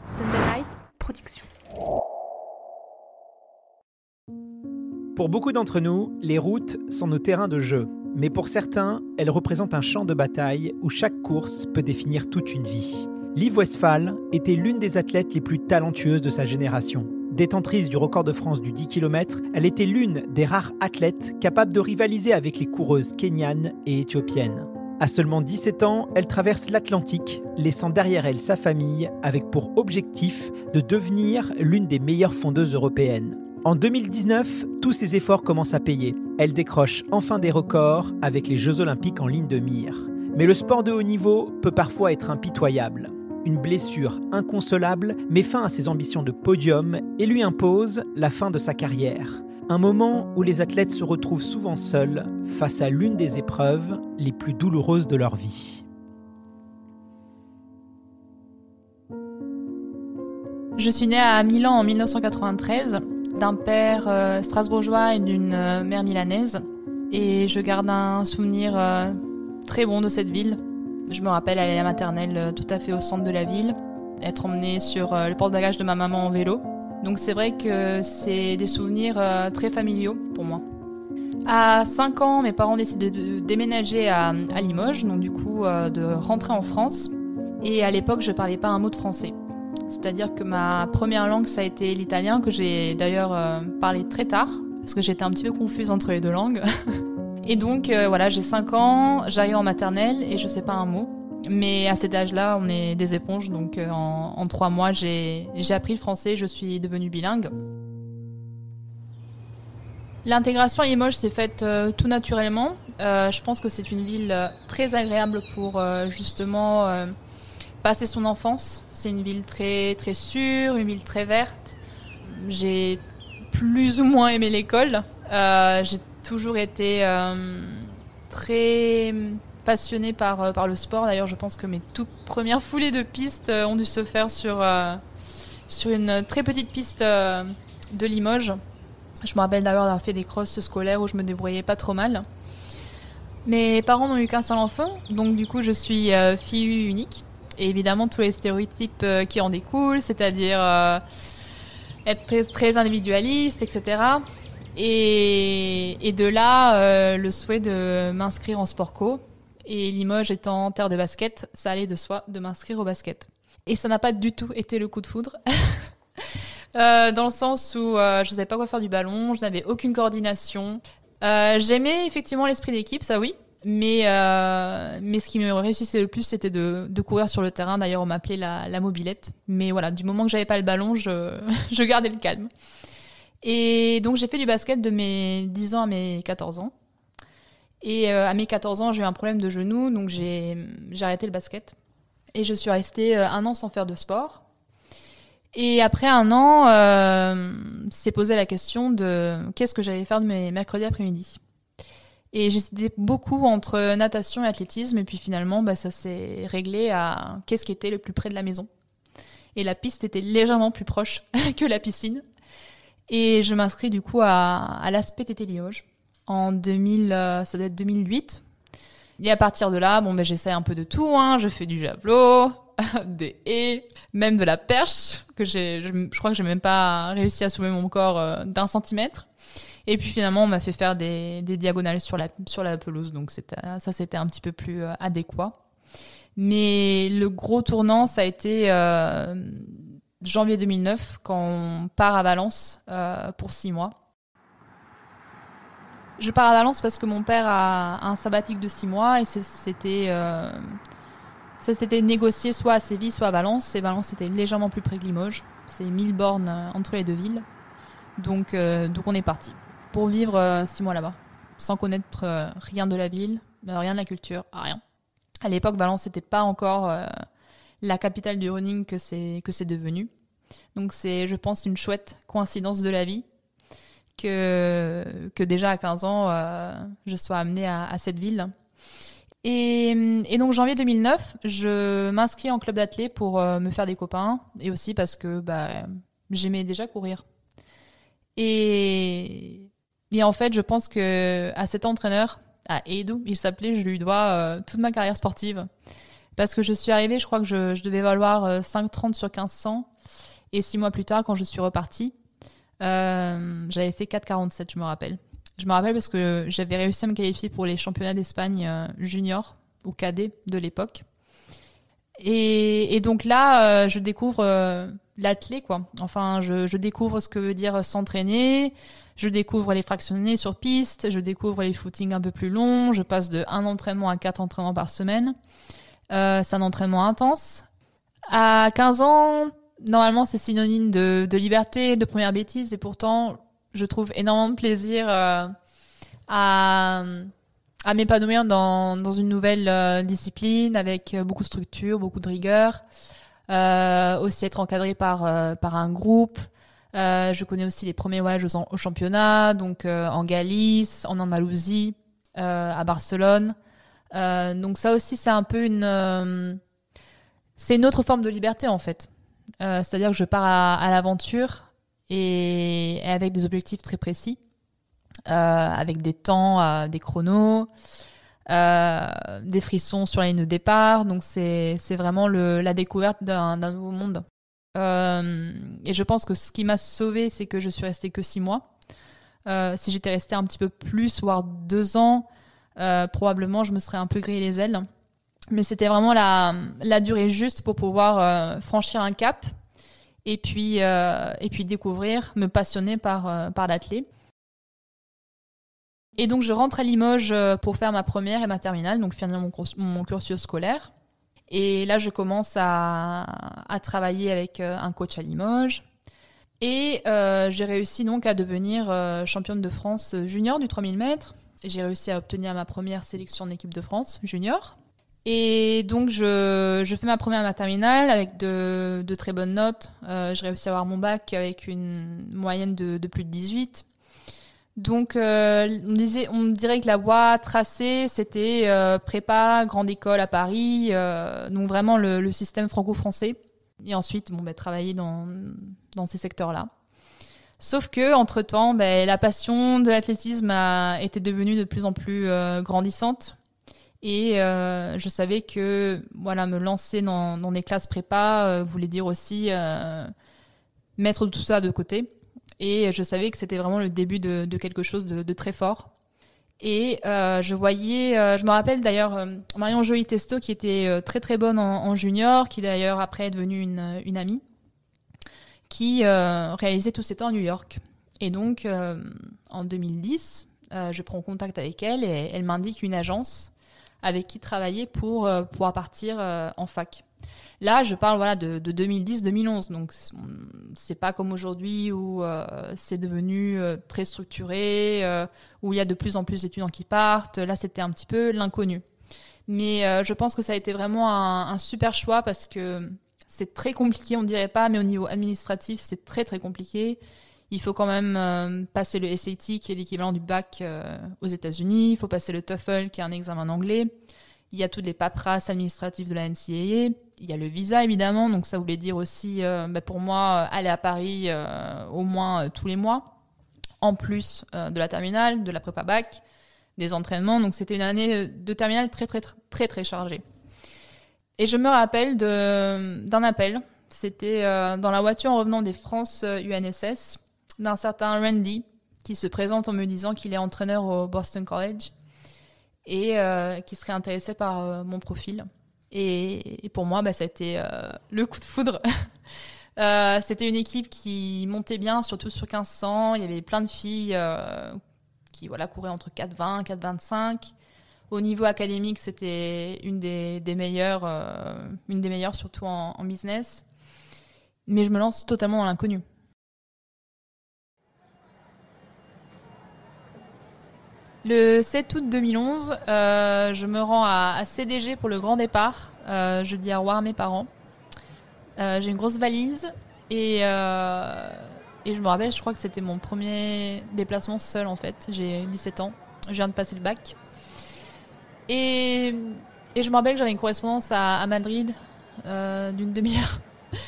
Sunday Night Production. Pour beaucoup d'entre nous, les routes sont nos terrains de jeu. Mais pour certains, elles représentent un champ de bataille où chaque course peut définir toute une vie. Liv Westphal était l'une des athlètes les plus talentueuses de sa génération. Détentrice du record de France du 10 km, elle était l'une des rares athlètes capables de rivaliser avec les coureuses kenyanes et éthiopiennes. À seulement 17 ans, elle traverse l'Atlantique, laissant derrière elle sa famille, avec pour objectif de devenir l'une des meilleures fondeuses européennes. En 2019, tous ses efforts commencent à payer. Elle décroche enfin des records avec les Jeux Olympiques en ligne de mire. Mais le sport de haut niveau peut parfois être impitoyable. Une blessure inconsolable met fin à ses ambitions de podium et lui impose la fin de sa carrière. Un moment où les athlètes se retrouvent souvent seuls face à l'une des épreuves les plus douloureuses de leur vie. Je suis née à Milan en 1993, d'un père strasbourgeois et d'une mère milanaise. Et je garde un souvenir très bon de cette ville. Je me rappelle aller à la maternelle tout à fait au centre de la ville, être emmenée sur le porte-bagages de ma maman en vélo. Donc c'est vrai que c'est des souvenirs très familiaux pour moi. À 5 ans, mes parents décident de déménager à Limoges, donc du coup de rentrer en France. Et à l'époque, je ne parlais pas un mot de français. C'est-à-dire que ma première langue, ça a été l'italien, que j'ai d'ailleurs parlé très tard, parce que j'étais un petit peu confuse entre les deux langues. Et donc voilà, j'ai 5 ans, j'arrive en maternelle et je ne sais pas un mot. Mais à cet âge-là, on est des éponges, donc en 3 mois, j'ai appris le français, je suis devenue bilingue. L'intégration à Limoges s'est faite tout naturellement. Je pense que c'est une ville très agréable pour justement passer son enfance. C'est une ville très, très sûre, une ville très verte. J'ai plus ou moins aimé l'école. J'ai toujours été très passionnée par le sport. D'ailleurs, je pense que mes toutes premières foulées de piste ont dû se faire sur une très petite piste de Limoges. Je me rappelle d'ailleurs d'avoir fait des crosses scolaires où je me débrouillais pas trop mal. Mes parents n'ont eu qu'un seul enfant, donc du coup je suis fille unique. Et évidemment tous les stéréotypes qui en découlent, c'est-à-dire être très, très individualiste, etc. Et de là, le souhait de m'inscrire en sport co. Et Limoges étant terre de basket, ça allait de soi de m'inscrire au basket. Et ça n'a pas du tout été le coup de foudre. Dans le sens où je ne savais pas quoi faire du ballon, je n'avais aucune coordination. J'aimais effectivement l'esprit d'équipe, ça oui. Mais ce qui me réussissait le plus, c'était de courir sur le terrain. D'ailleurs, on m'appelait la mobilette. Mais voilà, du moment que j'avais pas le ballon, je gardais le calme. Et donc, j'ai fait du basket de mes 10 ans à mes 14 ans. Et à mes 14 ans, j'ai eu un problème de genou, donc j'ai arrêté le basket. Et je suis restée 1 an sans faire de sport. Et après 1 an, s'est posé la question de qu'est-ce que j'allais faire de mes mercredis après-midi. Et j'hésitais beaucoup entre natation et athlétisme. Et puis finalement, ça s'est réglé à qu'est-ce qui était le plus près de la maison. Et la piste était légèrement plus proche que la piscine. Et je m'inscris du coup à l'ASPTT Limoges en 2000, ça doit être 2008. Et à partir de là, j'essaie un peu de tout. Je fais du javelot, des haies, même de la perche, que je crois que j'ai même pas réussi à soulever mon corps d'1 centimètre. Et puis finalement, on m'a fait faire des diagonales sur la pelouse, donc c'était un petit peu plus adéquat. Mais le gros tournant, ça a été janvier 2009, quand on part à Valence pour 6 mois. Je pars à Valence parce que mon père a un sabbatique de 6 mois et ça s'était négocié soit à Séville, soit à Valence. Et Valence était légèrement plus près que Limoges. C'est 1000 bornes entre les deux villes. Donc on est parti pour vivre 6 mois là-bas, sans connaître rien de la ville, rien de la culture, rien. À l'époque, Valence n'était pas encore la capitale du running que c'est devenu. Donc c'est, je pense, une chouette coïncidence de la vie que déjà à 15 ans, je sois amenée à cette ville. Et donc janvier 2009, je m'inscris en club d'athlé pour me faire des copains et aussi parce que j'aimais déjà courir. Et en fait, je pense que à cet entraîneur, à Edu, il s'appelait, je lui dois toute ma carrière sportive. Parce que je suis arrivée, je crois que je devais valoir 5,30 sur 1500. Et 6 mois plus tard, quand je suis repartie, j'avais fait 4,47, je me rappelle. Je me rappelle parce que j'avais réussi à me qualifier pour les championnats d'Espagne junior ou cadet de l'époque. Et donc là, je découvre l'athlé, quoi. Enfin, je découvre ce que veut dire s'entraîner, je découvre les fractionnés sur piste, je découvre les footings un peu plus longs, je passe de 1 entraînement à 4 entraînements par semaine. C'est un entraînement intense. À 15 ans, normalement, c'est synonyme de liberté, de première bêtise, et pourtant, je trouve énormément de plaisir à m'épanouir dans une nouvelle discipline avec beaucoup de structure, beaucoup de rigueur. Aussi être encadré par un groupe. Je connais aussi les premiers voyages au championnat, donc en Galice, en Andalousie, à Barcelone. Donc ça aussi, c'est un peu c'est une autre forme de liberté en fait. C'est-à-dire que je pars à l'aventure et avec des objectifs très précis, avec des temps, des chronos, des frissons sur la ligne de départ. Donc c'est vraiment la découverte d'un nouveau monde. Et je pense que ce qui m'a sauvée, c'est que je suis restée que 6 mois. Si j'étais restée un petit peu plus, voire 2 ans, probablement je me serais un peu grillé les ailes. Mais c'était vraiment la durée juste pour pouvoir franchir un cap et puis découvrir, me passionner par l'athlé. Et donc je rentre à Limoges pour faire ma première et ma terminale, donc finir mon cursus scolaire. Et là, je commence à travailler avec un coach à Limoges. Et j'ai réussi donc à devenir championne de France junior du 3000 mètres. J'ai réussi à obtenir ma première sélection en équipe de France junior. Et donc, je fais ma première et ma terminale avec de très bonnes notes. J'ai réussi à avoir mon bac avec une moyenne de plus de 18. Donc, on dirait que la voie tracée, c'était prépa, grande école à Paris, donc vraiment le système franco-français. Et ensuite, travailler dans ces secteurs-là. Sauf que, entre-temps, la passion de l'athlétisme était devenue de plus en plus grandissante. Et je savais que me lancer dans des classes prépa voulait dire aussi mettre tout ça de côté. Et je savais que c'était vraiment le début de quelque chose de très fort. Et je me rappelle d'ailleurs Marion Joly-Testo qui était très très bonne en junior, qui d'ailleurs après est devenue une amie, qui réalisait tous ses temps à New York. Et donc en 2010, je prends contact avec elle et elle m'indique une agence avec qui travailler pour pouvoir partir en fac. Là, je parle de 2010-2011, donc c'est pas comme aujourd'hui où c'est devenu très structuré, où il y a de plus en plus d'étudiants qui partent. Là, c'était un petit peu l'inconnu. Mais je pense que ça a été vraiment un super choix parce que c'est très compliqué, on dirait pas, mais au niveau administratif, c'est très très compliqué. Il faut quand même passer le SAT, qui est l'équivalent du bac aux États-Unis. Il faut passer le TOEFL, qui est un examen anglais. Il y a toutes les paperasses administratives de la NCAA. Il y a le visa, évidemment. Donc, ça voulait dire aussi, pour moi, aller à Paris au moins tous les mois, en plus de la terminale, de la prépa bac, des entraînements. Donc, c'était une année de terminale très, très, très, très chargée. Et je me rappelle d'un appel. C'était dans la voiture en revenant des France UNSS, d'un certain Randy, qui se présente en me disant qu'il est entraîneur au Boston College et qui serait intéressé par mon profil. Et pour moi, ça a été le coup de foudre. C'était une équipe qui montait bien, surtout sur 1500. Il y avait plein de filles qui couraient entre 4,20 et 4,25. Au niveau académique, c'était une des meilleures, surtout en business. Mais je me lance totalement dans l'inconnu. Le 7 août 2011, je me rends à CDG pour le grand départ. Je dis au revoir à mes parents. J'ai une grosse valise et je me rappelle, je crois que c'était mon premier déplacement seul en fait. J'ai 17 ans, je viens de passer le bac. Et je me rappelle que j'avais une correspondance à Madrid d'une demi-heure.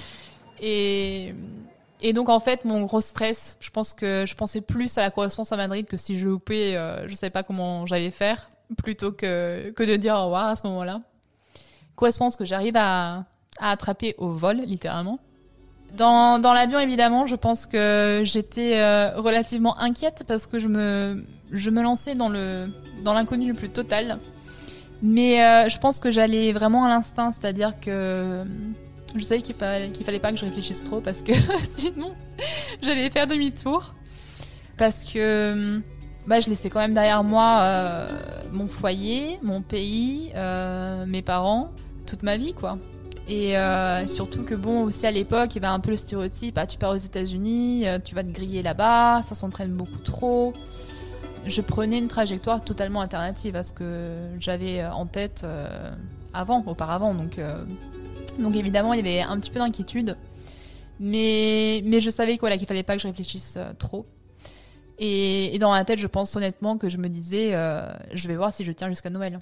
Et donc, en fait, mon gros stress, je pense que je pensais plus à la correspondance à Madrid que si je loupais, je ne savais pas comment j'allais faire, plutôt que de dire au revoir à ce moment-là. Correspondance que j'arrive à attraper au vol, littéralement. Dans l'avion, évidemment, je pense que j'étais relativement inquiète parce que je me lançais dans l'inconnu le plus total. Mais je pense que j'allais vraiment à l'instinct, c'est-à-dire que je savais qu'il fallait pas que je réfléchisse trop parce que sinon, j'allais faire demi-tour. Parce que je laissais quand même derrière moi mon foyer, mon pays, mes parents, toute ma vie, quoi. Et surtout que aussi à l'époque, il y avait un peu le stéréotype, tu pars aux États-Unis, tu vas te griller là-bas, ça s'entraîne beaucoup trop. Je prenais une trajectoire totalement alternative à ce que j'avais en tête auparavant. Donc évidemment, il y avait un petit peu d'inquiétude, mais je savais qu'il fallait pas que je réfléchisse trop. Et dans ma tête, je pense honnêtement que je me disais, je vais voir si je tiens jusqu'à Noël.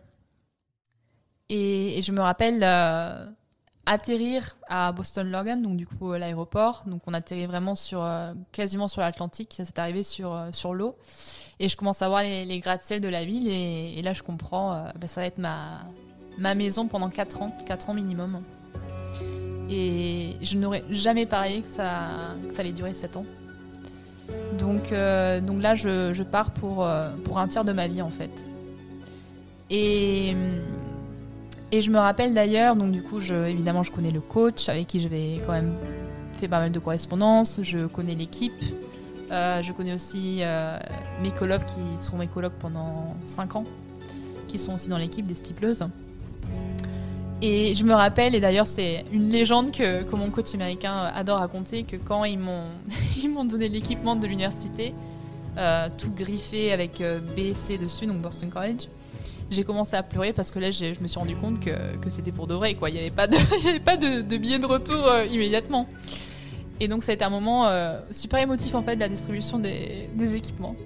Et je me rappelle atterrir à Boston Logan, donc du coup l'aéroport. Donc on atterrit vraiment quasiment sur l'Atlantique. Ça s'est arrivé sur l'eau. Et je commence à voir les gratte-ciel de la ville. Et là, je comprends, ça va être ma maison pendant 4 ans minimum. Et je n'aurais jamais parié que ça allait durer 7 ans. Donc là, je pars pour un tiers de ma vie, en fait. Et je me rappelle d'ailleurs, donc du coup, évidemment, je connais le coach avec qui j'avais quand même fait pas mal de correspondances. Je connais l'équipe. Je connais aussi mes colocs qui sont mes colocs pendant 5 ans, qui sont aussi dans l'équipe des stipleuses. Et je me rappelle, et d'ailleurs c'est une légende que mon coach américain adore raconter, que quand ils m'ont donné l'équipement de l'université, tout griffé avec BC dessus, donc Boston College, j'ai commencé à pleurer parce que là je me suis rendu compte que c'était pour de vrai, quoi. Il n'y avait pas de billet de retour immédiatement. Et donc ça a été un moment super émotif en fait, de la distribution des équipements.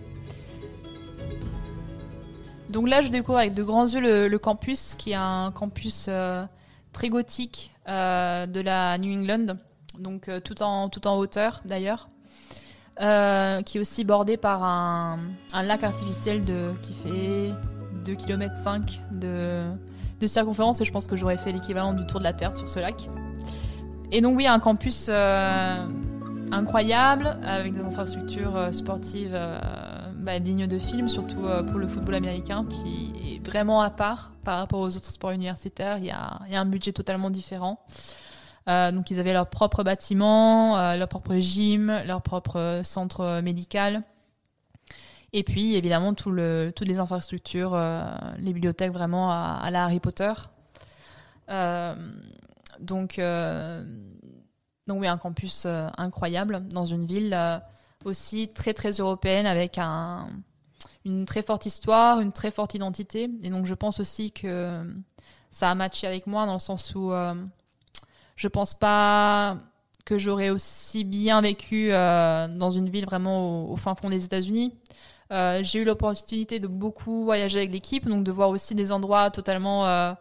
Donc là, je découvre avec de grands yeux le campus, qui est un campus très gothique de la New England, donc tout en hauteur d'ailleurs, qui est aussi bordé par un lac artificiel qui fait 2,5 km de circonférence, et je pense que j'aurais fait l'équivalent du tour de la Terre sur ce lac. Et donc oui, un campus incroyable, avec des infrastructures sportives dignes de film, surtout pour le football américain, qui est vraiment à part par rapport aux autres sports universitaires. Il y a un budget totalement différent. Donc ils avaient leur propre bâtiment, leur propre gym, leur propre centre médical. Et puis évidemment toutes les infrastructures, les bibliothèques vraiment à la Harry Potter. Donc oui, un campus incroyable dans une ville aussi très très européenne, avec une très forte histoire, une très forte identité. Et donc je pense aussi que ça a matché avec moi, dans le sens où je pense pas que j'aurais aussi bien vécu dans une ville vraiment au fin fond des États-Unis. J'ai eu l'opportunité de beaucoup voyager avec l'équipe, donc de voir aussi des endroits totalement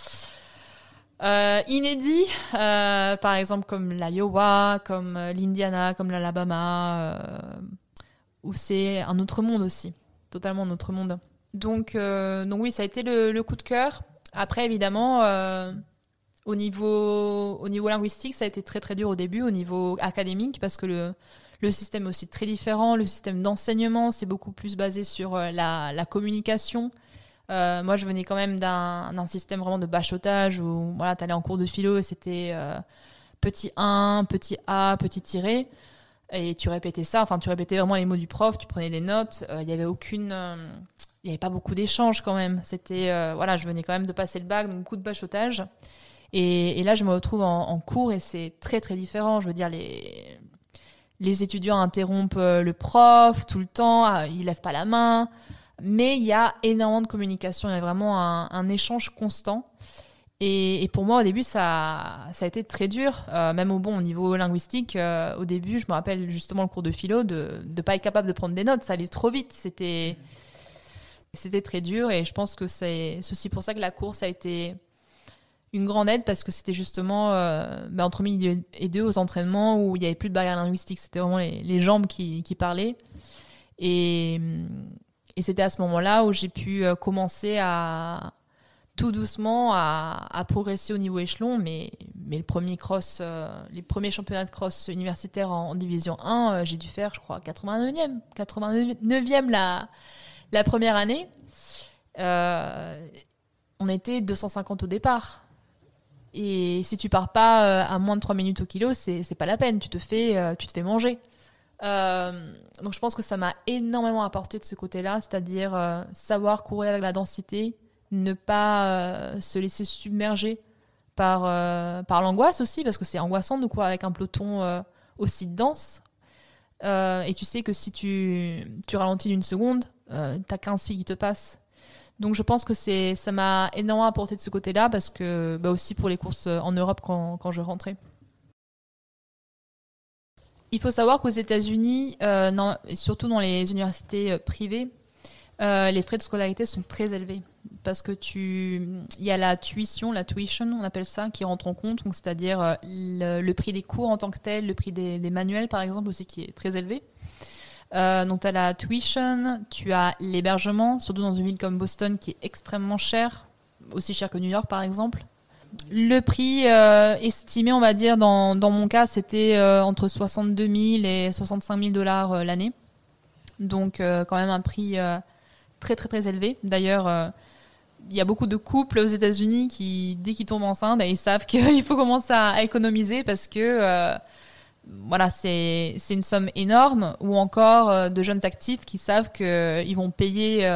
inédits, par exemple comme l'Iowa, comme l'Indiana, comme l'Alabama, où c'est un autre monde aussi, totalement un autre monde. Donc oui, ça a été le coup de cœur. Après, évidemment, au niveau linguistique, ça a été très très dur au début, au niveau académique, parce que le système est aussi très différent. Le système d'enseignement, c'est beaucoup plus basé sur la communication. Moi, je venais quand même d'un système vraiment de bachotage où voilà, t'allais en cours de philo et c'était petit 1, petit A, petit tiré. Et tu répétais ça, enfin, tu répétais vraiment les mots du prof, tu prenais des notes. Il y avait pas beaucoup d'échanges quand même. C'était, je venais quand même de passer le bac, donc beaucoup de bachotage. Et là, je me retrouve en cours et c'est très, très différent. Je veux dire, les étudiants interrompent le prof tout le temps, ils lèvent pas la main. Mais il y a énormément de communication, il y a vraiment un échange constant. Et pour moi, au début, ça a été très dur, même au niveau linguistique. Au début, je me rappelle justement le cours de philo, de ne pas être capable de prendre des notes, ça allait trop vite. C'était très dur, et je pense que c'est aussi pour ça que la course a été une grande aide, parce que c'était justement entre midi et deux aux entraînements où il n'y avait plus de barrière linguistique. C'était vraiment les jambes qui parlaient. Et c'était à ce moment-là où j'ai pu commencer à tout doucement à progresser au niveau échelon, mais le premier cross, les premiers championnats de cross universitaires en division 1, j'ai dû faire, je crois, 89e la première année. On était 250 au départ. Et si tu pars pas à moins de 3 minutes au kilo, c'est pas la peine, tu te fais manger. Donc je pense que ça m'a énormément apporté de ce côté-là, c'est-à-dire savoir courir avec la densité, ne pas se laisser submerger par l'angoisse aussi, parce que c'est angoissant de courir avec un peloton aussi dense. Et tu sais que si tu ralentis d'une seconde, t'as 15 filles qui te passent. Donc je pense que ça m'a énormément apporté de ce côté-là, parce que aussi pour les courses en Europe quand je rentrais. Il faut savoir qu'aux États-Unis, surtout dans les universités privées, les frais de scolarité sont très élevés. Parce que il y a la tuition, on appelle ça, qui rentre en compte. Donc, c'est-à-dire le prix des cours en tant que tel, le prix des manuels, par exemple, aussi, qui est très élevé. Donc, tu as la tuition, tu as l'hébergement, surtout dans une ville comme Boston, qui est extrêmement cher, aussi cher que New York, par exemple. Le prix estimé, on va dire, dans mon cas, c'était entre 62 000 et 65 000 $ l'année. Donc, quand même un prix très, très, très élevé. D'ailleurs, il y a beaucoup de couples aux États-Unis qui, dès qu'ils tombent enceintes, ils savent qu'il faut commencer à économiser parce que voilà, c'est une somme énorme. Ou encore de jeunes actifs qui savent qu'ils vont payer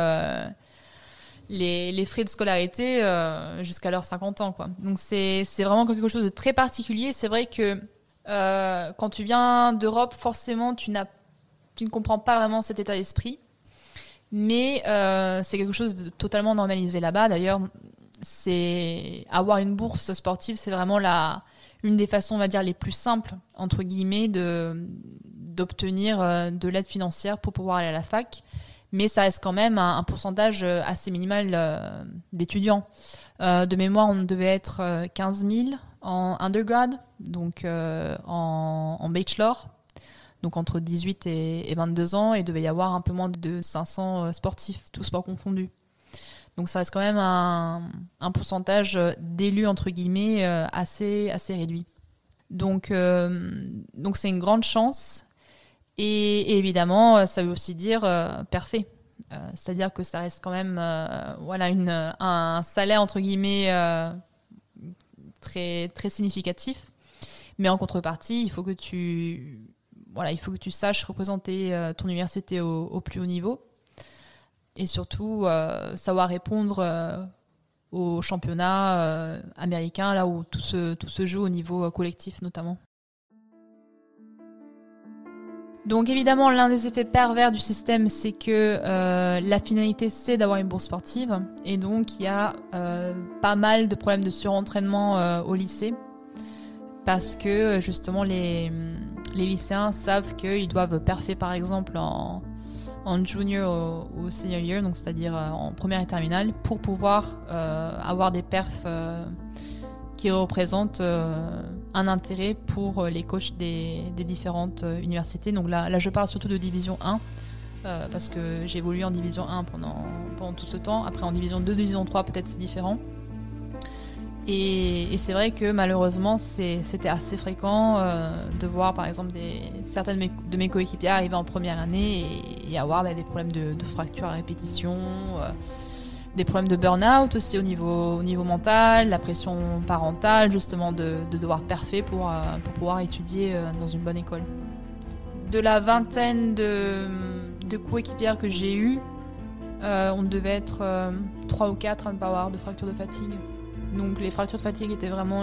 les frais de scolarité jusqu'à leurs 50 ans, quoi. Donc c'est vraiment quelque chose de très particulier. C'est vrai que quand tu viens d'Europe, forcément, tu ne comprends pas vraiment cet état d'esprit. Mais c'est quelque chose de totalement normalisé là-bas. D'ailleurs, avoir une bourse sportive, c'est vraiment une des façons, on va dire, les plus simples, entre guillemets, d'obtenir de l'aide financière pour pouvoir aller à la fac. Mais ça reste quand même un pourcentage assez minimal d'étudiants. De mémoire, on devait être 15 000 en undergrad, donc en bachelor. Donc entre 18 et 22 ans, et il devait y avoir un peu moins de 500 sportifs, tous sports confondus. Donc ça reste quand même un pourcentage d'élus, entre guillemets, assez réduit. Donc c'est une grande chance. Et évidemment, ça veut aussi dire parfait. C'est-à-dire que ça reste quand même un salaire, entre guillemets, très, très significatif. Mais en contrepartie, il faut que tu saches représenter ton université au plus haut niveau. Et surtout, savoir répondre aux championnats américains, là où tout se joue au niveau collectif notamment. Donc évidemment, l'un des effets pervers du système, c'est que la finalité, c'est d'avoir une bourse sportive. Et donc, il y a pas mal de problèmes de surentraînement au lycée. Parce que justement, les lycéens savent qu'ils doivent perfer, par exemple, en junior au senior year, donc c'est-à-dire en première et terminale, pour pouvoir avoir des perfs qui représentent un intérêt pour les coachs des différentes universités. Donc là, je parle surtout de division 1, parce que j'ai évolué en division 1 pendant tout ce temps. Après, en division 2, division 3, peut-être c'est différent. Et c'est vrai que malheureusement, c'était assez fréquent de voir, par exemple, certaines de mes coéquipiers arriver en première année et avoir des problèmes de fractures à répétition, des problèmes de burn-out aussi au niveau mental, la pression parentale, justement, de devoir perfer pour pouvoir étudier dans une bonne école. De la vingtaine de coéquipières que j'ai eues, on devait être 3 ou 4 à ne pas avoir de fracture de fatigue. Donc les fractures de fatigue étaient vraiment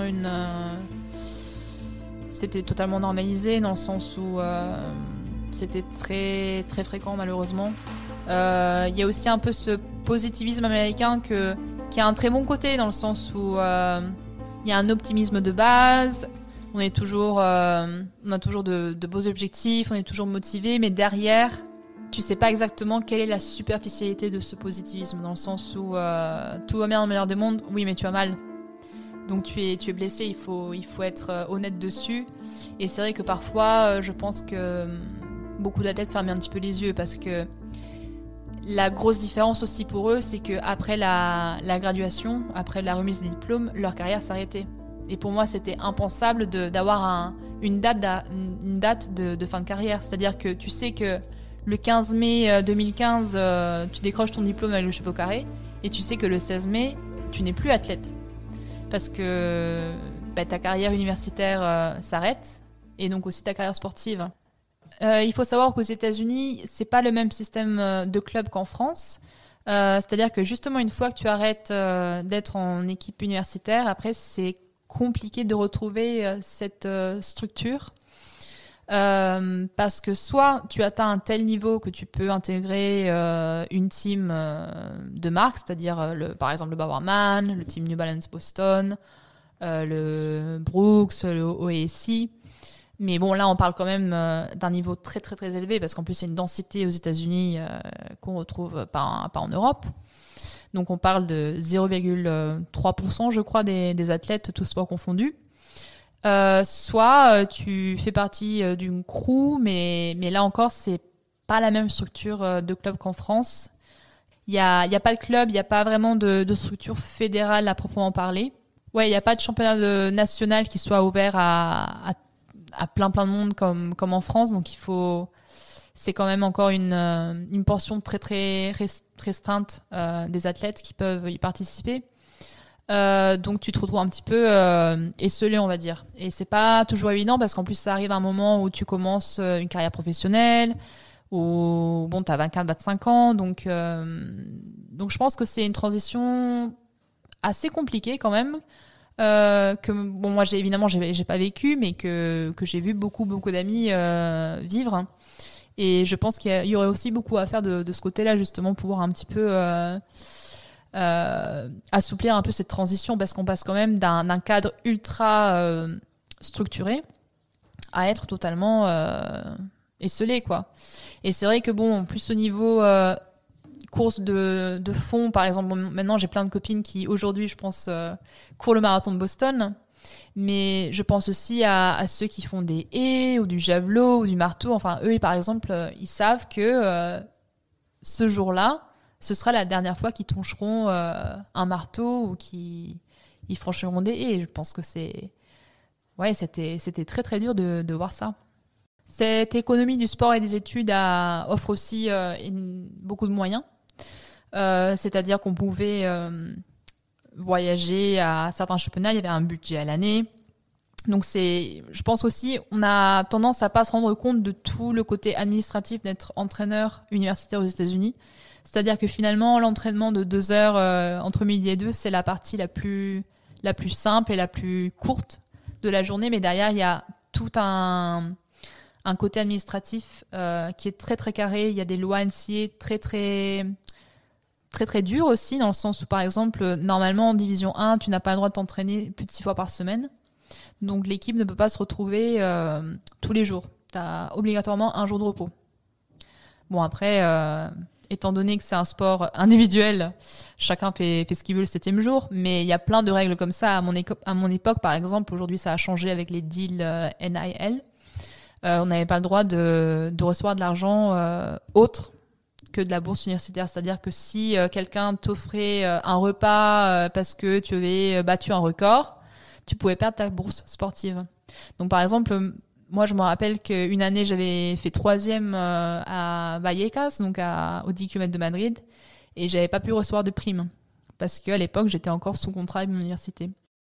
c'était totalement normalisé dans le sens où c'était très, très fréquent malheureusement. Il y a aussi un peu ce positivisme américain qui a un très bon côté dans le sens où il y a un optimisme de base, on a toujours de beaux objectifs, on est toujours motivé, mais derrière, tu sais pas exactement quelle est la superficialité de ce positivisme, dans le sens où tout va bien dans le meilleur des mondes, oui mais tu as mal. Donc tu es blessé, il faut être honnête dessus. Et c'est vrai que parfois, je pense que beaucoup d'athlètes ferment un petit peu les yeux parce que La grosse différence aussi pour eux, c'est qu'après la graduation, après la remise des diplômes, leur carrière s'arrêtait. Et pour moi, c'était impensable d'avoir une date de fin de carrière. C'est-à-dire que tu sais que le 15 mai 2015, tu décroches ton diplôme avec le chapeau carré, et tu sais que le 16 mai, tu n'es plus athlète. Parce que ta carrière universitaire s'arrête, et donc aussi ta carrière sportive. Il faut savoir qu'aux États-Unis, c'est pas le même système de club qu'en France. C'est-à-dire que justement, une fois que tu arrêtes d'être en équipe universitaire, après, c'est compliqué de retrouver cette structure. Parce que soit tu atteins un tel niveau que tu peux intégrer une team de marque, c'est-à-dire par exemple le Bowerman, le team New Balance Boston, le Brooks, le OASI. Mais bon, là, on parle quand même d'un niveau très, très, très élevé parce qu'en plus, il y a une densité aux États-Unis qu'on retrouve pas en Europe. Donc, on parle de 0,3%, je crois, des athlètes, tous sports confondus. Soit tu fais partie d'une crew, mais là encore, c'est pas la même structure de club qu'en France. Il y a pas de club, il n'y a pas vraiment de structure fédérale à proprement parler. Ouais, il n'y a pas de championnat national qui soit ouvert à plein de monde comme en France, donc c'est quand même encore une portion très très restreinte des athlètes qui peuvent y participer. Donc tu te retrouves un petit peu esselé, on va dire. Et c'est pas toujours évident parce qu'en plus ça arrive à un moment où tu commences une carrière professionnelle, où bon t'as 24-25 ans, donc je pense que c'est une transition assez compliquée quand même. Que bon, moi j'ai pas vécu, mais que j'ai vu beaucoup d'amis vivre, et je pense qu'il y aurait aussi beaucoup à faire de ce côté-là, justement, pour pouvoir un petit peu assouplir un peu cette transition, parce qu'on passe quand même d'un cadre ultra structuré à être totalement esselé, quoi. Et c'est vrai que bon, en plus au niveau course de fond, par exemple, bon, maintenant j'ai plein de copines qui aujourd'hui, je pense, courent le marathon de Boston, mais je pense aussi à ceux qui font des haies ou du javelot ou du marteau. Enfin, eux, par exemple, ils savent que ce jour-là, ce sera la dernière fois qu'ils toucheront un marteau ou qu'ils franchiront des haies. Je pense que c'était très très dur de voir ça. Cette économie du sport et des études offre aussi beaucoup de moyens. C'est-à-dire qu'on pouvait voyager à certains championnats, il y avait un budget à l'année. Donc je pense aussi, on a tendance à pas se rendre compte de tout le côté administratif d'être entraîneur universitaire aux États-Unis. C'est-à-dire que finalement, l'entraînement de 2 heures entre midi et 2, c'est la partie la plus simple et la plus courte de la journée. Mais derrière, il y a tout un côté administratif qui est très très carré. Il y a des lois NCAA très très très très dures aussi, dans le sens où, par exemple, normalement en division 1, tu n'as pas le droit de t'entraîner plus de 6 fois par semaine. Donc l'équipe ne peut pas se retrouver tous les jours. Tu as obligatoirement un jour de repos. Bon, après, étant donné que c'est un sport individuel, chacun fait ce qu'il veut le 7e jour, mais il y a plein de règles comme ça. À mon époque, par exemple, aujourd'hui ça a changé avec les deals NIL. On n'avait pas le droit de recevoir de l'argent autre que de la bourse universitaire. C'est-à-dire que si quelqu'un t'offrait un repas parce que tu avais battu un record, tu pouvais perdre ta bourse sportive. Donc par exemple, moi je me rappelle qu'une année j'avais fait 3e à Vallecas, donc aux 10 km de Madrid, et j'avais pas pu recevoir de prime parce qu'à l'époque j'étais encore sous contrat avec mon université.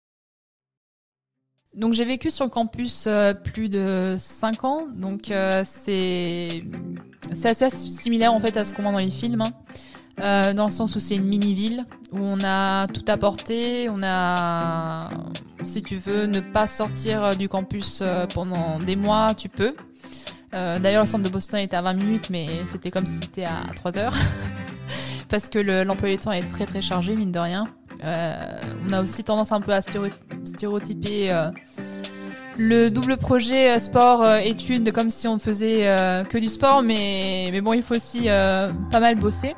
Donc j'ai vécu sur le campus plus de 5 ans, donc c'est assez similaire en fait à ce qu'on voit dans les films, hein. Dans le sens où c'est une mini-ville où on a tout à portée, on a, si tu veux ne pas sortir du campus pendant des mois, tu peux. D'ailleurs le centre de Boston était à 20 minutes, mais c'était comme si c'était à 3 heures parce que l'emploi du temps est très très chargé, mine de rien. On a aussi tendance un peu à stéréotyper le double projet sport-études comme si on faisait que du sport, mais bon, il faut aussi pas mal bosser.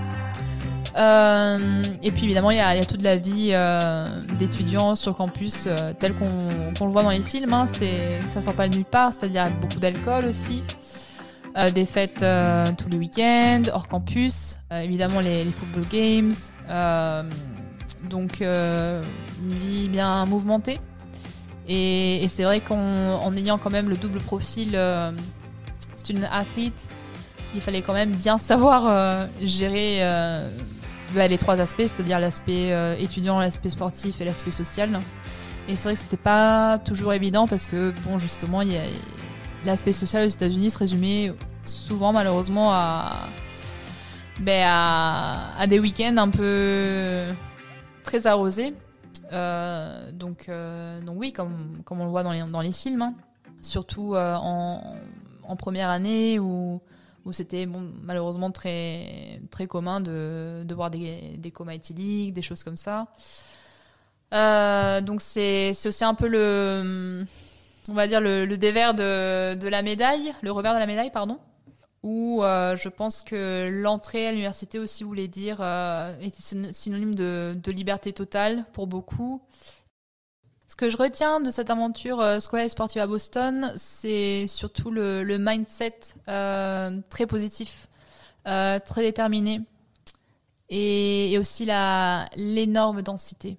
Et puis évidemment, il y a toute la vie d'étudiants sur campus telle qu'on le voit dans les films, hein. Ça sort pas de nulle part, c'est-à-dire beaucoup d'alcool aussi. Des fêtes tous les week-ends, hors campus, évidemment les football games. Donc une vie bien mouvementée. Et c'est vrai qu'en ayant quand même le double profil student athlete, il fallait quand même bien savoir gérer les 3 aspects, c'est-à-dire l'aspect étudiant, l'aspect sportif et l'aspect social. Et c'est vrai que c'était pas toujours évident parce que, bon, justement, l'aspect social aux États-Unis se résumait souvent, malheureusement, à des week-ends un peu très arrosés. Donc oui, comme on le voit dans les films, hein. Surtout en première année où c'était malheureusement très, très commun de voir des comas éthyliques, des choses comme ça. Donc c'est aussi un peu on va dire le dévers de la médaille, le revers de la médaille, pardon, où je pense que l'entrée à l'université aussi voulait dire était synonyme de liberté totale pour beaucoup. Ce que je retiens de cette aventure scolaire et sportive à Boston, c'est surtout le mindset très positif, très déterminé, et aussi l'énorme densité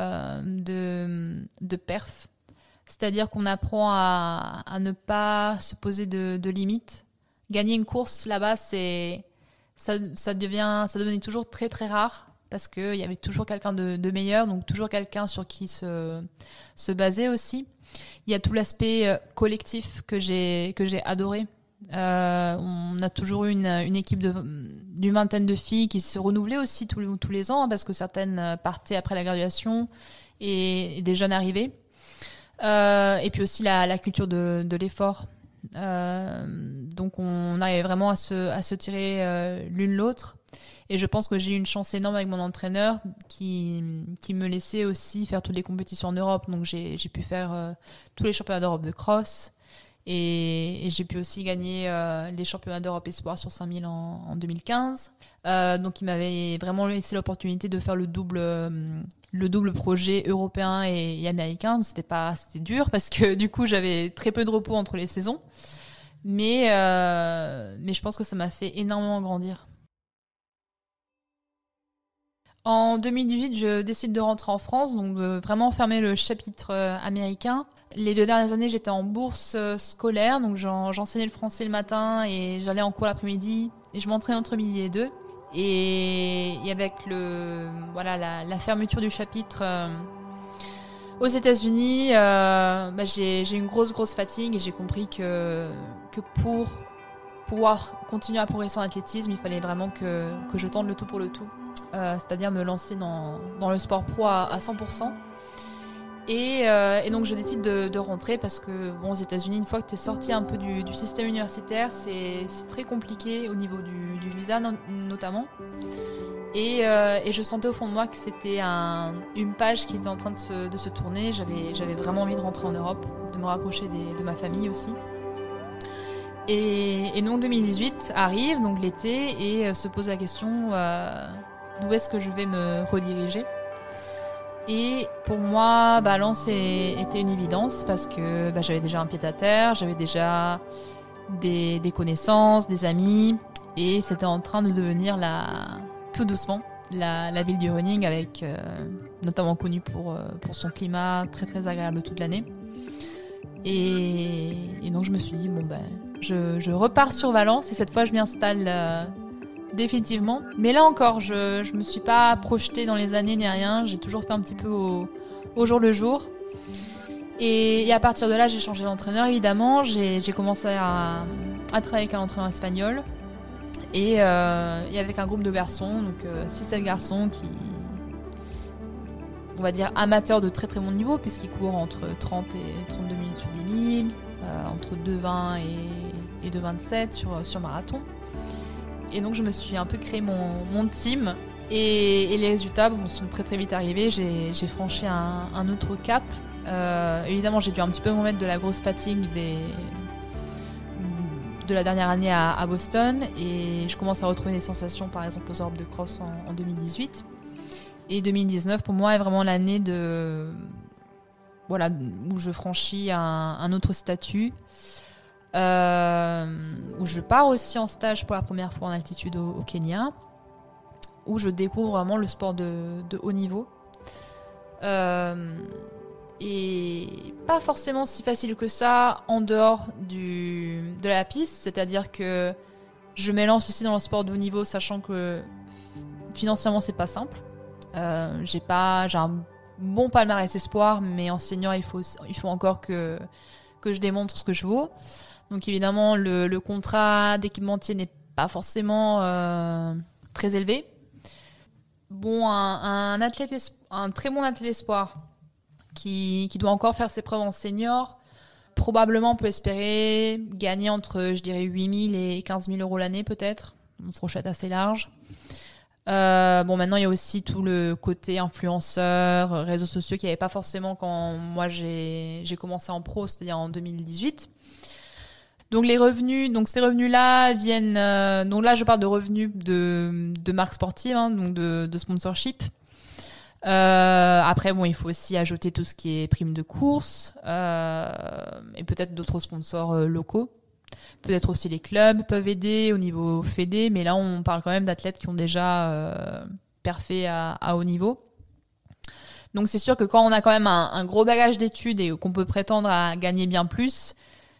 de perf. C'est-à-dire qu'on apprend à ne pas se poser de limites. Gagner une course là-bas, ça devenait toujours très très rare parce qu'il y avait toujours quelqu'un de meilleur, donc toujours quelqu'un sur qui se baser aussi. Il y a tout l'aspect collectif que j'ai adoré. On a toujours eu une équipe d'une vingtaine de filles qui se renouvelaient aussi tous les ans, hein, parce que certaines partaient après la graduation et des jeunes arrivaient. Et puis aussi la culture de l'effort. Donc on arrivait vraiment à se tirer l'une l'autre. Et je pense que j'ai eu une chance énorme avec mon entraîneur qui me laissait aussi faire toutes les compétitions en Europe. Donc j'ai pu faire tous les championnats d'Europe de cross. Et j'ai pu aussi gagner les championnats d'Europe Espoir sur 5000 en 2015. Donc il m'avait vraiment laissé l'opportunité de faire le double projet européen et américain. C'était dur parce que du coup j'avais très peu de repos entre les saisons. Mais je pense que ça m'a fait énormément grandir. En 2018, je décide de rentrer en France, donc de vraiment fermer le chapitre américain. Les 2 dernières années, j'étais en bourse scolaire, donc j'enseignais le français le matin et j'allais en cours l'après-midi et je m'entraînais entre midi et 2. Et avec la fermeture du chapitre aux États-Unis, j'ai une grosse fatigue et j'ai compris que pour pouvoir continuer à progresser en athlétisme, il fallait vraiment que je tente le tout pour le tout. C'est-à-dire me lancer dans le sport pro à 100%. Et donc je décide de rentrer parce que aux États-Unis, une fois que tu es sorti un peu du système universitaire, c'est très compliqué au niveau du visa notamment. Et je sentais au fond de moi que c'était une page qui était en train de se tourner. J'avais vraiment envie de rentrer en Europe, de me rapprocher de ma famille aussi. Et donc 2018 arrive, donc l'été, et se pose la question d'où est-ce que je vais me rediriger. Et pour moi, Valence était une évidence parce que j'avais déjà un pied-à-terre, j'avais déjà des connaissances, des amis, et c'était en train de devenir tout doucement la ville du running, avec notamment connue pour son climat très très agréable toute l'année. Et donc je me suis dit je repars sur Valence et cette fois je m'y installe définitivement. Mais là encore, je me suis pas projetée dans les années ni rien. J'ai toujours fait un petit peu au jour le jour. Et à partir de là, j'ai changé d'entraîneur évidemment. J'ai commencé à travailler avec un entraîneur espagnol et avec un groupe de garçons, donc 6-7 garçons qui, on va dire, amateurs de très très bon niveau puisqu'ils courent entre 30 et 32 minutes sur 10 000, entre 2,20 et 2,27 sur marathon. Et donc je me suis un peu créé mon team et les résultats sont très très vite arrivés. J'ai franchi un autre cap. Évidemment, j'ai dû un petit peu me remettre de la grosse fatigue de la dernière année à Boston et je commence à retrouver des sensations par exemple aux Europes de cross en 2018. Et 2019 pour moi est vraiment l'année où je franchis un autre statut. où je pars aussi en stage pour la première fois en altitude au Kenya, où je découvre vraiment le sport de haut niveau. Et pas forcément si facile que ça en dehors de la piste, c'est-à-dire que je m'élance aussi dans le sport de haut niveau, sachant que financièrement c'est pas simple. J'ai un bon palmarès espoir, mais en senior il faut encore que je démontre ce que je vaux. Donc évidemment le contrat d'équipementier n'est pas forcément très élevé. Bon, un très bon athlète espoir qui doit encore faire ses preuves en senior, probablement peut espérer gagner entre, je dirais, 8 000 et 15 000 euros l'année peut-être, une fourchette assez large. Bon, maintenant il y a aussi tout le côté influenceur, réseaux sociaux qu'il n'y avait pas forcément quand moi j'ai commencé en pro, c'est-à-dire en 2018. Donc les revenus, ces revenus-là viennent. Donc là, je parle de revenus de marques sportives, hein, donc de sponsorship. Après, bon, il faut aussi ajouter tout ce qui est primes de course et peut-être d'autres sponsors locaux. Peut-être aussi les clubs peuvent aider au niveau fédé, mais là, on parle quand même d'athlètes qui ont déjà perfé à haut niveau. Donc c'est sûr que quand on a quand même un gros bagage d'études et qu'on peut prétendre à gagner bien plus,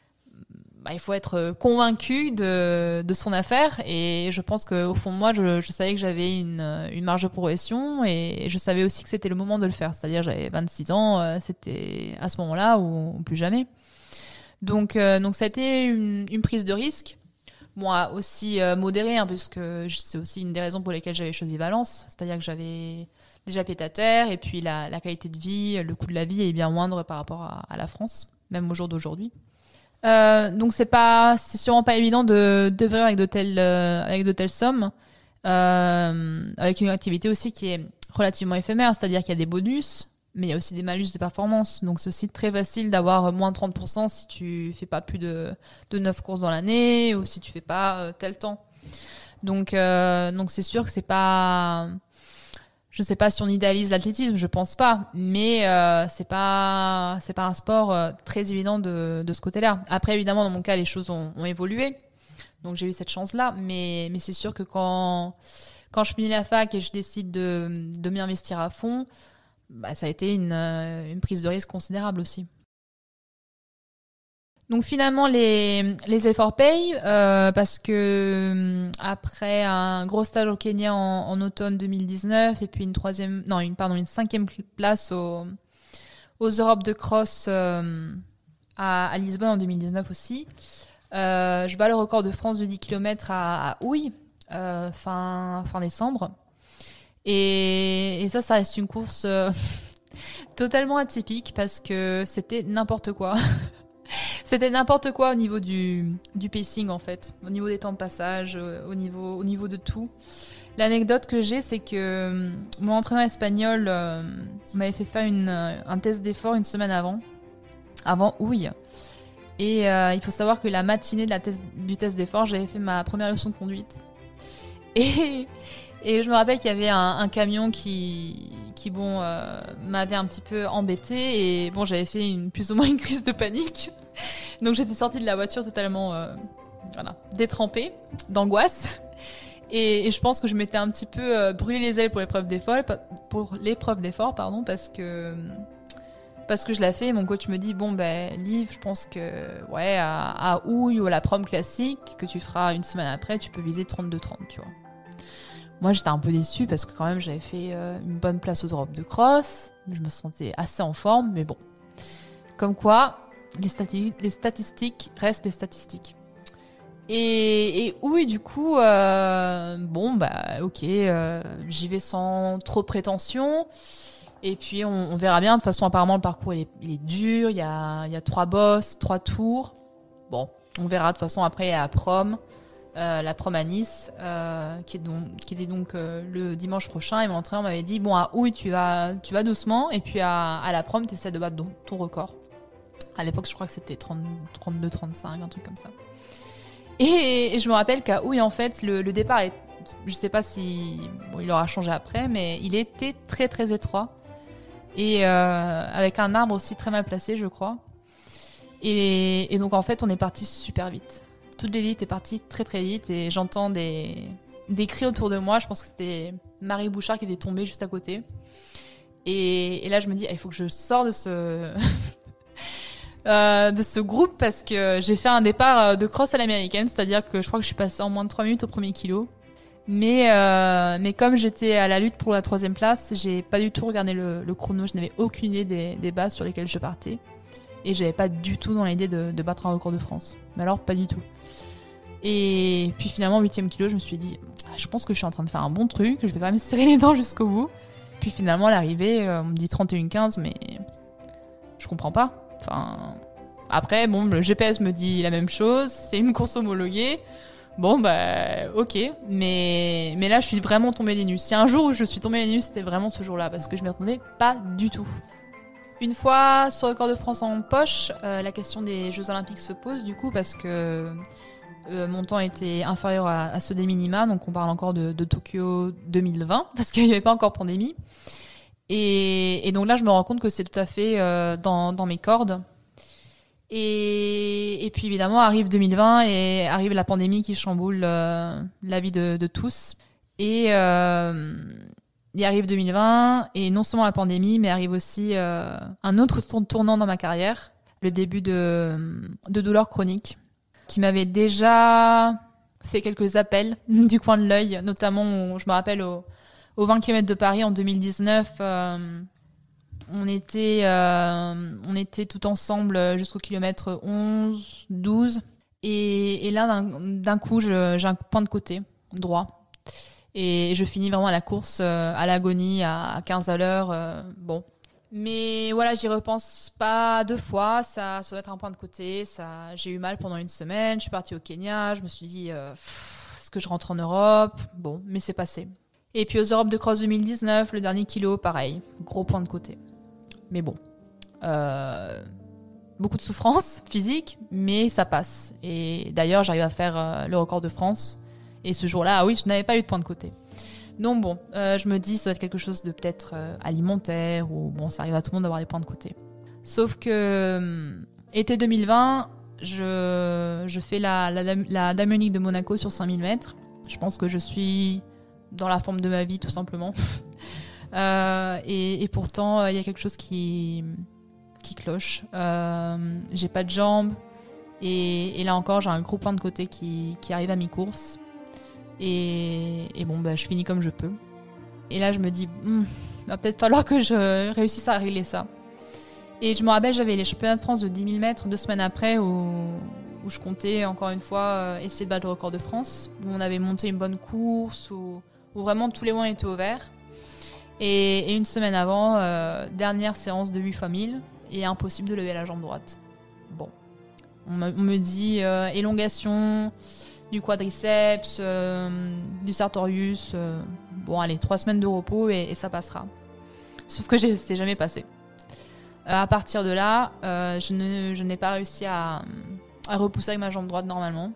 il faut être convaincu de son affaire, et je pense qu'au fond de moi, je savais que j'avais une marge de progression, et je savais aussi que c'était le moment de le faire. C'est-à-dire j'avais 26 ans, c'était à ce moment-là ou plus jamais. Donc ça a été une prise de risque. Bon, aussi modérée, hein, parce que c'est aussi une des raisons pour lesquelles j'avais choisi Valence. C'est-à-dire que j'avais déjà pied à terre, et puis la qualité de vie, le coût de la vie est bien moindre par rapport à la France, même au jour d'aujourd'hui. Donc c'est sûrement pas évident de vivre avec de telles sommes, avec une activité aussi qui est relativement éphémère, c'est-à-dire qu'il y a des bonus, mais il y a aussi des malus de performance. Donc c'est aussi très facile d'avoir moins de 30% si tu fais pas plus de 9 courses dans l'année, ou si tu fais pas tel temps. Donc c'est sûr que c'est pas... Je sais pas si on idéalise l'athlétisme, je pense pas, mais c'est pas un sport très évident de ce côté-là. Après, évidemment, dans mon cas, les choses ont évolué, donc j'ai eu cette chance-là, mais c'est sûr que quand je finis la fac et je décide de m'y investir à fond, ça a été une prise de risque considérable aussi. Donc finalement les efforts payent parce que après un gros stage au Kenya en automne 2019 et puis une cinquième place aux Europes de cross à Lisbonne en 2019 aussi. Je bats le record de France de 10 km à Houille fin décembre. Et ça reste une course totalement atypique parce que c'était n'importe quoi. C'était n'importe quoi au niveau du pacing, en fait, au niveau des temps de passage, au niveau de tout. L'anecdote que j'ai, c'est que mon entraîneur espagnol m'avait fait faire un test d'effort une semaine avant Houille. Et il faut savoir que la matinée du test d'effort, j'avais fait ma première leçon de conduite. Et je me rappelle qu'il y avait un camion qui m'avait un petit peu embêtée, et bon, j'avais fait plus ou moins une crise de panique. Donc j'étais sortie de la voiture totalement détrempée, d'angoisse. Et je pense que je m'étais un petit peu brûlé les ailes pour l'épreuve d'effort, parce que je l'ai fait. Mon coach me dit Liv, je pense que à Houille ou à la prom classique que tu feras une semaine après, tu peux viser 32-30, tu vois. Moi, j'étais un peu déçue parce que quand même, j'avais fait une bonne place aux Europes de cross. Je me sentais assez en forme, mais bon. Comme quoi, les statistiques restent des statistiques. Et oui, du coup, ok, j'y vais sans trop de prétention. Et puis, on verra bien. De toute façon, apparemment, le parcours, il est dur. Il y a 3 bosses, 3 tours. Bon, on verra. De toute façon, après, il y a la prom à Nice, qui était donc le dimanche prochain, et mon entraîneur m'avait dit à Houille tu vas doucement, et puis à la prom tu essaies de battre ton record. À l'époque je crois que c'était 32-35, un truc comme ça. Et je me rappelle qu'à Houille en fait le départ je sais pas si il aura changé après, mais il était très très étroit, et avec un arbre aussi très mal placé, je crois. Et donc en fait on est parti super vite. toute l'élite est partie très très vite et j'entends des cris autour de moi. Je pense que c'était Marie Bouchard qui était tombée juste à côté. Et là, je me dis, il faut que je sors de ce... de ce groupe parce que j'ai fait un départ de cross à l'américaine, c'est-à-dire que je crois que je suis passée en moins de 3 minutes au premier kilo. Mais comme j'étais à la lutte pour la 3e place, j'ai pas du tout regardé le chrono. Je n'avais aucune idée des bases sur lesquelles je partais. Et j'avais pas du tout dans l'idée de battre un record de France. Mais alors, pas du tout. Et puis finalement, 8e kilo, je me suis dit, je pense que je suis en train de faire un bon truc, je vais quand même serrer les dents jusqu'au bout. Puis finalement, à l'arrivée, on me dit 31,15, mais je comprends pas. Enfin, après, bon, le GPS me dit la même chose, c'est une course homologuée. Bon, bah, ok. Mais là, je suis vraiment tombée des nues. Si un jour où je suis tombée des nues, c'était vraiment ce jour-là, parce que je m'y attendais pas du tout. Une fois sur le record de France en poche, la question des Jeux Olympiques se pose, du coup, parce que mon temps était inférieur à ceux des minima, donc on parle encore de Tokyo 2020, parce qu'il n'y avait pas encore pandémie. Et donc là, je me rends compte que c'est tout à fait dans mes cordes. Et puis évidemment, arrive 2020 et arrive la pandémie qui chamboule la vie de tous. Et il arrive 2020, et non seulement la pandémie, mais arrive aussi un autre tournant dans ma carrière, le début de douleurs chroniques, qui m'avait déjà fait quelques appels du coin de l'œil, notamment, je me rappelle, aux 20 km de Paris en 2019, on était tout ensemble jusqu'au kilomètre 11, 12. Et là, d'un coup, j'ai un point de côté, droit. Et je finis vraiment la course à l'agonie, à 15 à l'heure. Bon. Mais voilà, j'y repense pas 2 fois. Ça doit être un point de côté. J'ai eu mal pendant 1 semaine. Je suis partie au Kenya. Je me suis dit, est-ce que je rentre en Europe ? Bon, mais c'est passé. Et puis aux Europes de Cross 2019, le dernier kilo, pareil, gros point de côté. Mais bon, beaucoup de souffrance physique, mais ça passe. Et d'ailleurs, j'arrive à faire le record de France. Et ce jour-là, oui, je n'avais pas eu de point de côté. Donc bon, je me dis, ça doit être quelque chose de peut-être alimentaire, ou bon, ça arrive à tout le monde d'avoir des points de côté. Sauf que, été 2020, je fais la Dame Unique de Monaco sur 5000 mètres. Je pense que je suis dans la forme de ma vie, tout simplement. Et pourtant, il y a quelque chose qui cloche. J'ai pas de jambes. Et là encore, j'ai un gros point de côté qui arrive à mi-course. Et bon, bah, je finis comme je peux. Et là, je me dis, va peut-être falloir que je réussisse à régler ça. Et je me rappelle, j'avais les championnats de France de 10 000 mètres 2 semaines après, où je comptais encore une fois essayer de battre le record de France, où on avait monté une bonne course, où vraiment tous les moyens étaient ouverts. Et 1 semaine avant, dernière séance de 8 x 1000, et impossible de lever la jambe droite. Bon, on me dit élongation du quadriceps, du sartorius, bon allez, 3 semaines de repos et ça passera. Sauf que c'est jamais passé. À partir de là, je n'ai pas réussi à repousser avec ma jambe droite normalement.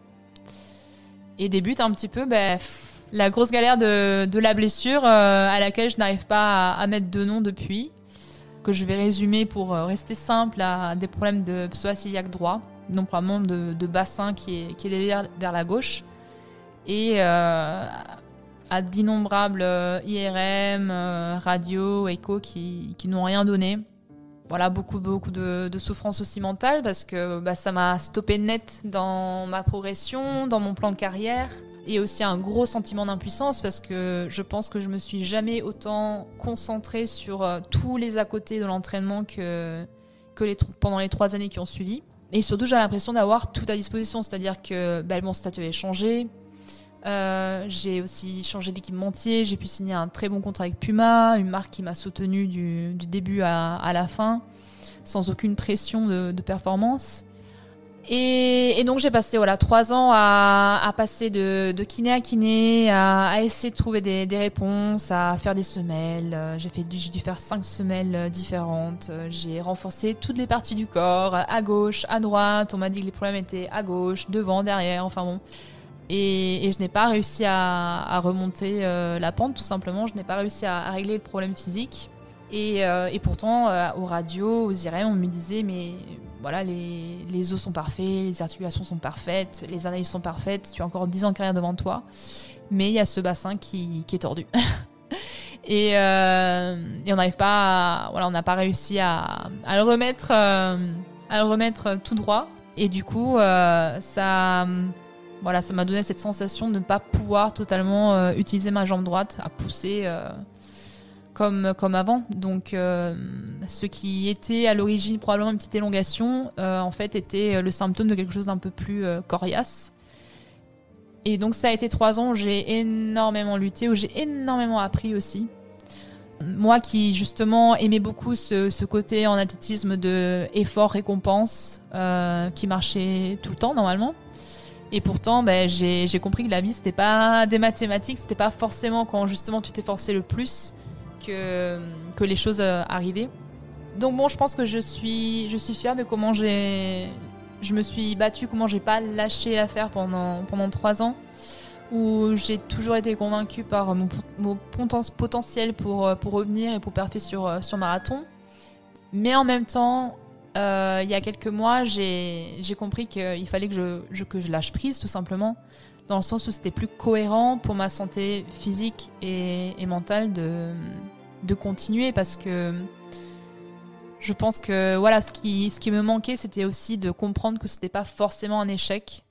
Et débute un petit peu la grosse galère de la blessure à laquelle je n'arrive pas à mettre de nom depuis, que je vais résumer pour rester simple à des problèmes de psoas iliaque droit, donc probablement de bassin qui est levé vers la gauche, et à d'innombrables IRM, radio, écho qui n'ont rien donné. Voilà, beaucoup de souffrance aussi mentale parce que ça m'a stoppé net dans ma progression, dans mon plan de carrière. Et aussi un gros sentiment d'impuissance parce que je pense que je me suis jamais autant concentrée sur tous les à côté de l'entraînement que pendant les 3 années qui ont suivi. Et surtout, j'ai l'impression d'avoir tout à disposition, c'est-à-dire que mon statut avait changé. J'ai aussi changé d'équipementier, j'ai pu signer un très bon contrat avec Puma, une marque qui m'a soutenue du début à la fin, sans aucune pression de performance. Et donc j'ai passé 3 ans à passer de kiné à kiné, à essayer de trouver des réponses, à faire des semelles. J'ai dû faire 5 semelles différentes. J'ai renforcé toutes les parties du corps, à gauche, à droite. On m'a dit que les problèmes étaient à gauche, devant, derrière, enfin bon. Et je n'ai pas réussi à remonter la pente, tout simplement. Je n'ai pas réussi à régler le problème physique. Et pourtant, aux radios, aux IRM, on me disait voilà, les os sont parfaits, les articulations sont parfaites, les analyses sont parfaites, tu as encore 10 ans de carrière devant toi, mais il y a ce bassin qui est tordu. Et on n'arrive pas voilà, on n'a pas réussi à le remettre tout droit. Et du coup, ça m'a donné cette sensation de ne pas pouvoir totalement utiliser ma jambe droite à pousser comme avant. Donc, ce qui était à l'origine probablement une petite élongation, en fait, était le symptôme de quelque chose d'un peu plus coriace. Et donc, ça a été 3 ans où j'ai énormément lutté, où j'ai énormément appris aussi. Moi qui, justement, aimais beaucoup ce côté en athlétisme de effort-récompense, qui marchait tout le temps, normalement. Et pourtant, j'ai compris que la vie, c'était pas des mathématiques, c'était pas forcément quand, justement, tu t'efforçais le plus que les choses arrivaient. Donc bon, je pense que je suis fière de comment je me suis battue, comment j'ai pas lâché l'affaire pendant 3 ans, où j'ai toujours été convaincue par mon potentiel pour revenir et pour perfer sur marathon. Mais en même temps, il y a quelques mois, j'ai compris qu'il fallait que je lâche prise, tout simplement, dans le sens où c'était plus cohérent pour ma santé physique et mentale de continuer, parce que je pense que voilà, ce qui me manquait, c'était aussi de comprendre que c'était pas forcément un échec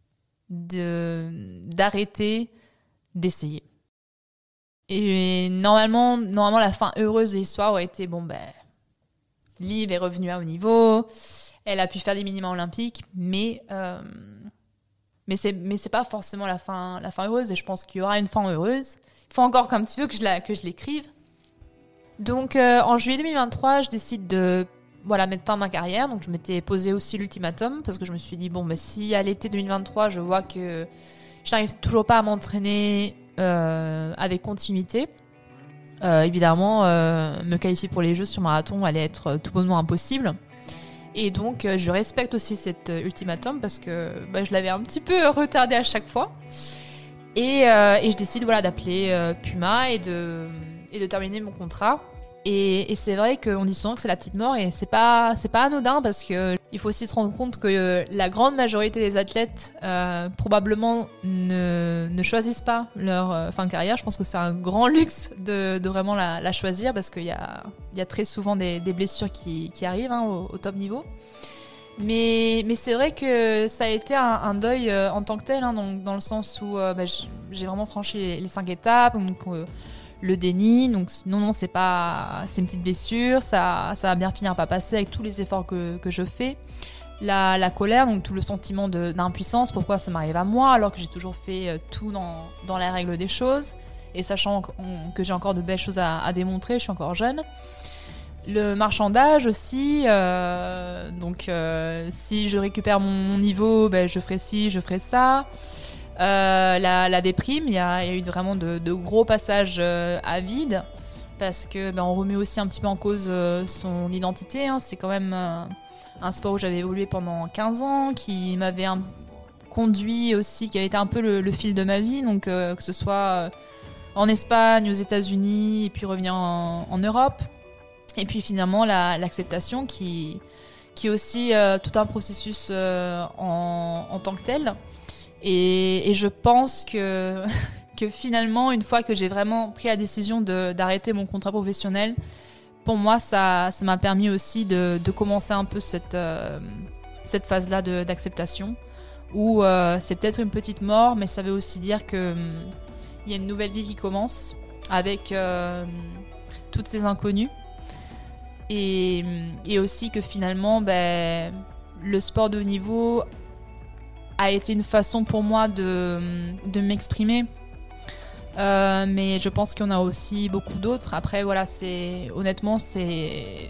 d'arrêter d'essayer. Et normalement, la fin heureuse de l'histoire aurait été Liv est revenue à haut niveau, elle a pu faire des minima olympiques, mais c'est pas forcément la fin heureuse, et je pense qu'il y aura une fin heureuse. Il faut encore qu'un petit peu que je l'écrive. Donc en juillet 2023, je décide de mettre fin à ma carrière. Donc je m'étais posé aussi l'ultimatum, parce que je me suis dit si à l'été 2023 je vois que je n'arrive toujours pas à m'entraîner avec continuité, évidemment me qualifier pour les Jeux sur marathon allait être tout bonnement impossible. Et donc je respecte aussi cet ultimatum, parce que je l'avais un petit peu retardé à chaque fois. Et je décide d'appeler Puma et de terminer mon contrat. Et c'est vrai qu'on dit souvent que c'est la petite mort, et c'est pas anodin, parce que il faut aussi se rendre compte que la grande majorité des athlètes probablement ne choisissent pas leur fin de carrière. Je pense que c'est un grand luxe de vraiment la choisir, parce qu'il y a très souvent des blessures qui arrivent au top niveau. Mais c'est vrai que ça a été un deuil en tant que tel, donc dans le sens où j'ai vraiment franchi les 5 étapes. Donc, le déni, donc non, c'est une petite blessure, ça va bien finir par passer avec tous les efforts que je fais. La colère, donc tout le sentiment d'impuissance, pourquoi ça m'arrive à moi alors que j'ai toujours fait tout dans la règle des choses, et sachant que j'ai encore de belles choses à démontrer, je suis encore jeune. Le marchandage aussi, donc si je récupère mon niveau, je ferai ci, je ferai ça. La déprime, il y a eu vraiment de gros passages à vide, parce que on remet aussi un petit peu en cause son identité. C'est quand même un sport où j'avais évolué pendant 15 ans, qui m'avait conduit aussi, qui avait été un peu le fil de ma vie, donc que ce soit en Espagne, aux États-Unis, et puis revenir en Europe. Et puis finalement l'acceptation qui est aussi tout un processus en tant que tel. Et je pense que finalement, une fois que j'ai vraiment pris la décision d'arrêter mon contrat professionnel, pour moi, ça m'a permis aussi de commencer un peu cette phase-là d'acceptation, où c'est peut-être une petite mort, mais ça veut aussi dire qu'il y a une nouvelle vie qui commence avec toutes ces inconnues. Et aussi que finalement, le sport de haut niveau a été une façon pour moi de m'exprimer. Mais je pense qu'il y en a aussi beaucoup d'autres. Après, honnêtement, c'est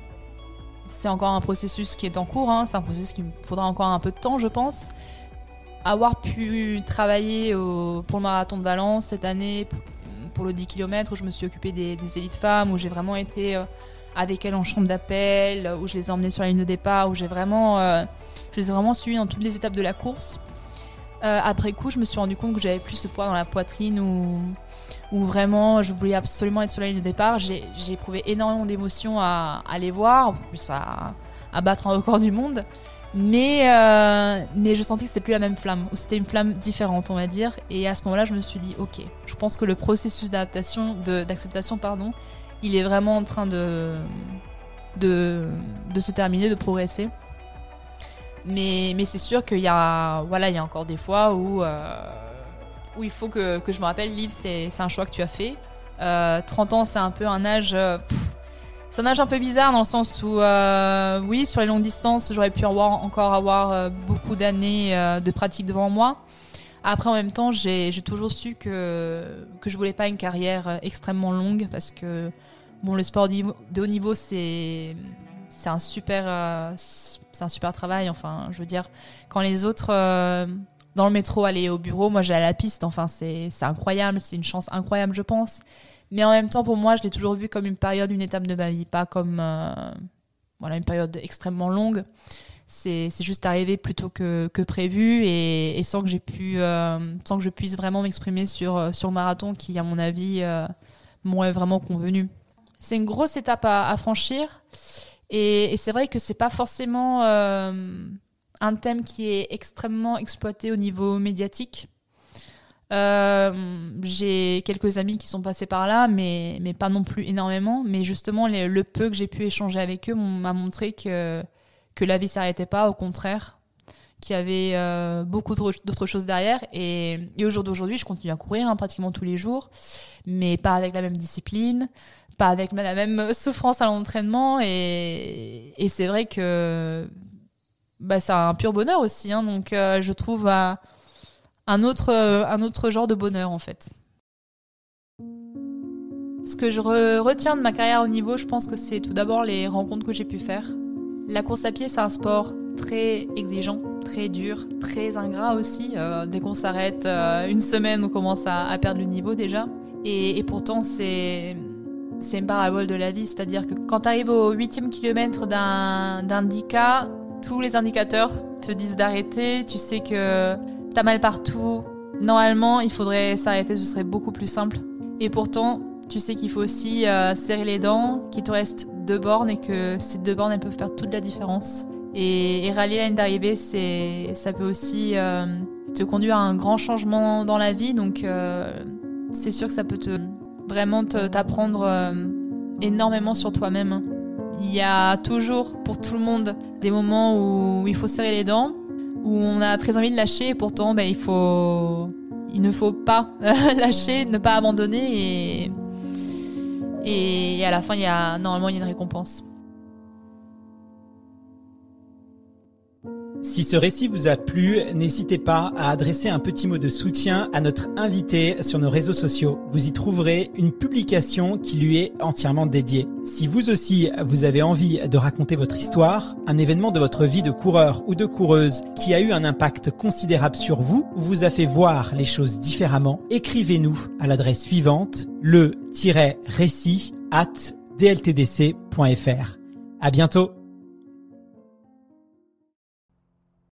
encore un processus qui est en cours. C'est un processus qui me faudra encore un peu de temps, je pense. Avoir pu travailler pour le marathon de Valence cette année, pour le 10 km, où je me suis occupée des élites femmes, où j'ai vraiment été avec elles en chambre d'appel, où je les ai emmenées sur la ligne de départ, où je les ai vraiment suivies dans toutes les étapes de la course. Après coup, je me suis rendu compte que j'avais plus ce poids dans la poitrine, où vraiment je voulais absolument être sur la ligne de départ. J'ai éprouvé énormément d'émotions à les voir, en plus à battre un record du monde. Mais je sentais que c'était plus la même flamme, ou c'était une flamme différente, on va dire. Et à ce moment-là, je me suis dit, ok, je pense que le processus d'acceptation, il est vraiment en train de se terminer, de progresser. Mais c'est sûr qu'il y a encore des fois où il faut que je me rappelle, Liv, c'est un choix que tu as fait. 30 ans, c'est un peu un âge... c'est un âge un peu bizarre dans le sens où, oui, sur les longues distances, j'aurais pu encore avoir beaucoup d'années de pratique devant moi. Après, en même temps, j'ai toujours su que je voulais pas une carrière extrêmement longue parce que, bon, le sport de haut niveau, c'est un super travail. Enfin, je veux dire, quand les autres dans le métro allaient au bureau, moi j'allais à la piste. Enfin, c'est incroyable, c'est une chance incroyable, je pense. Mais en même temps, pour moi, je l'ai toujours vu comme une étape de ma vie, pas comme une période extrêmement longue. C'est juste arrivé plutôt que prévu et sans que je puisse vraiment m'exprimer sur le marathon qui, à mon avis, m'aurait vraiment convenu. C'est une grosse étape à franchir et c'est vrai que c'est pas forcément un thème qui est extrêmement exploité au niveau médiatique. J'ai quelques amis qui sont passés par là, mais pas non plus énormément. Mais justement, le peu que j'ai pu échanger avec eux m'a montré que la vie s'arrêtait pas, au contraire, qu'il y avait beaucoup d'autres choses derrière. Et au jour d'aujourd'hui, je continue à courir pratiquement tous les jours, mais pas avec la même discipline, pas avec la même souffrance à l'entraînement. Et c'est vrai que c'est un pur bonheur aussi. Donc, je trouve un autre genre de bonheur en fait. Ce que je retiens de ma carrière au niveau, je pense que c'est tout d'abord les rencontres que j'ai pu faire. La course à pied, c'est un sport très exigeant, très dur, très ingrat aussi. Dès qu'on s'arrête une semaine, on commence à perdre le niveau déjà. Et pourtant, c'est une parabole de la vie. C'est-à-dire que quand tu arrives au 8e kilomètre d'un 10K, tous les indicateurs te disent d'arrêter. Tu sais que t'as mal partout. Normalement, il faudrait s'arrêter, ce serait beaucoup plus simple. Et pourtant, tu sais qu'il faut aussi serrer les dents, qu'il te reste 2 bornes et que ces 2 bornes, elles peuvent faire toute la différence. Et rallier la ligne d'arrivée, ça peut aussi te conduire à un grand changement dans la vie. Donc, c'est sûr que ça peut vraiment t'apprendre énormément sur toi-même. Il y a toujours, pour tout le monde, des moments où il faut serrer les dents, où on a très envie de lâcher et pourtant il ne faut pas lâcher, ne pas abandonner et à la fin normalement il y a une récompense. Si ce récit vous a plu, n'hésitez pas à adresser un petit mot de soutien à notre invité sur nos réseaux sociaux. Vous y trouverez une publication qui lui est entièrement dédiée. Si vous aussi, vous avez envie de raconter votre histoire, un événement de votre vie de coureur ou de coureuse qui a eu un impact considérable sur vous, ou vous a fait voir les choses différemment, écrivez-nous à l'adresse suivante, le-récit@dltdc.fr. À bientôt.